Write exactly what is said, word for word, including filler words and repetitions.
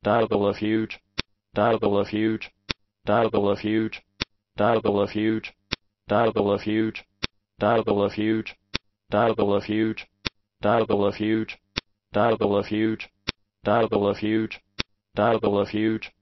diabolifuge, diabolifuge, diabolifuge, diabolifuge, diabolifuge, diabolifuge, diabolifuge, diabolifuge, diabolifuge, diabolifuge, diabolifuge,